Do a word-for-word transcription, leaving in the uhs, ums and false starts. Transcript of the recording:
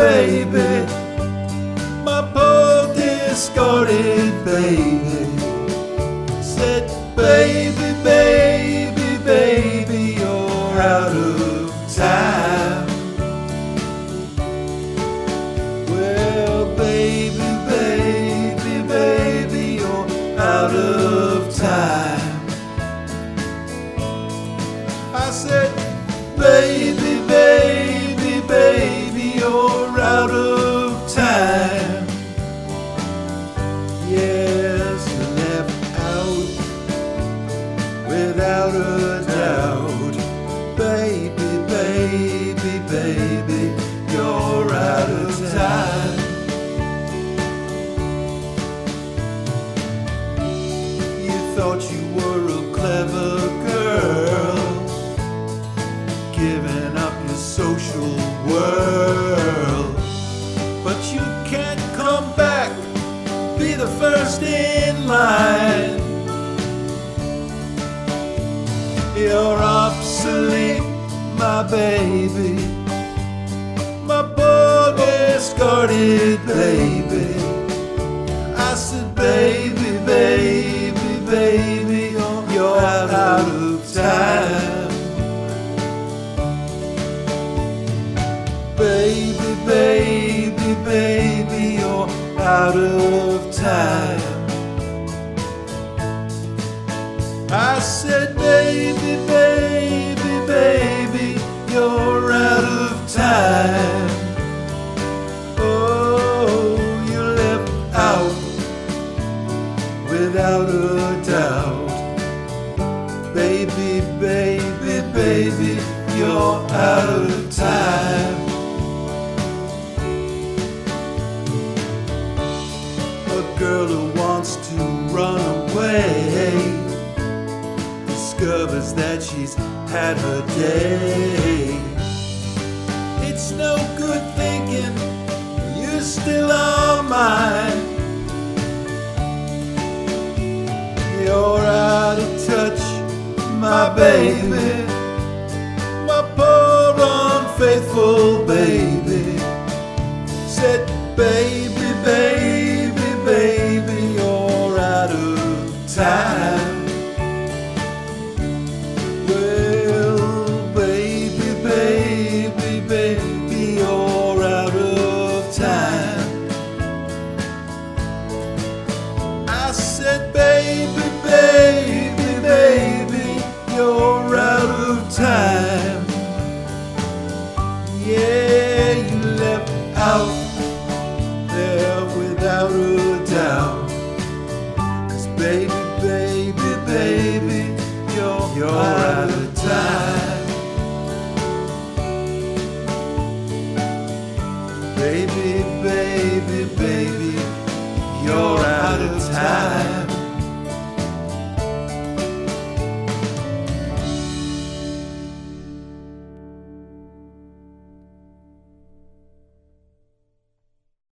baby, my poor discarded baby. Said, baby, baby, baby, you're out of time. Well, baby, baby, baby, you're out of time. I said, baby, baby, baby, you're out of time. Yes, you're left out without a doubt. Baby, baby, baby, you're out of time. You thought you were a clever girl, giving up your social world, but you can't come back, be the first in line. You're obsolete, my baby, my poor discarded baby. I said, baby, baby, baby, you're, you're out, out of time. Baby, baby, baby, you're out of time. I said, baby, baby, baby, you're out of time. Oh, you're left out without a doubt. Baby, baby, baby, you're out of time. A girl who wants to run away discovers that she's had her day. It's no good thinking you still are mine. You're out of touch, my baby, my poor unfaithful baby. Said, baby, baby, baby, you're out of time. Well, baby, baby, baby, you're out of time. I said, baby, baby, baby, you're out of time. Yeah, you left out there without a doubt. 'Cause baby, baby, baby, you're, you're out of time. Baby, baby, baby, you're out of time.